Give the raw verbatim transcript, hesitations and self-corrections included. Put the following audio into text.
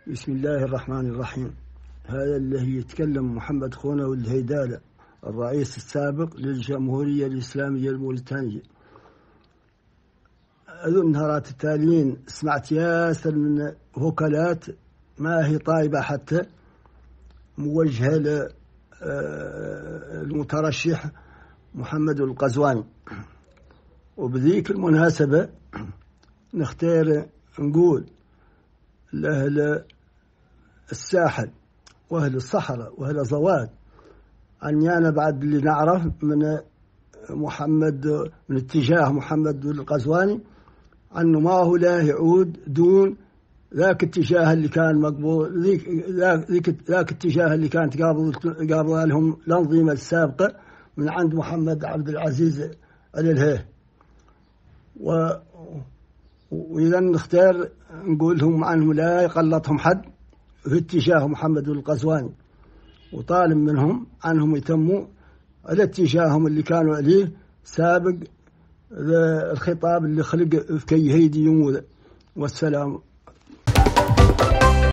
بسم الله الرحمن الرحيم. هذا اللي يتكلم محمد خونة والهيدالة، الرئيس السابق للجمهورية الإسلامية الموريتانية. أظن نهارات التاليين سمعت ياسر من وكالات ما هي طيبة حتى موجهة للمترشح محمد القزواني. وبذيك المناسبة نختار نقول لأهل الساحل وأهل الصحراء وأهل زواد أني أنا بعد اللي نعرف من محمد من اتجاه محمد القزواني أنه ما هو لا يعود دون ذاك الاتجاه اللي كان مقبول، ذيك ذاك ذاك الاتجاه اللي كانت قابل قابل لهم الأنظمة السابقة من عند محمد عبد العزيز الهيه. و وإذا نختار نقول لهم عنهم لا يقلطهم حد في اتجاه محمد القزواني، وطالب منهم عنهم يتموا على اتجاههم اللي كانوا عليه سابق الخطاب اللي خلق في كي هيدي يموذ. والسلام.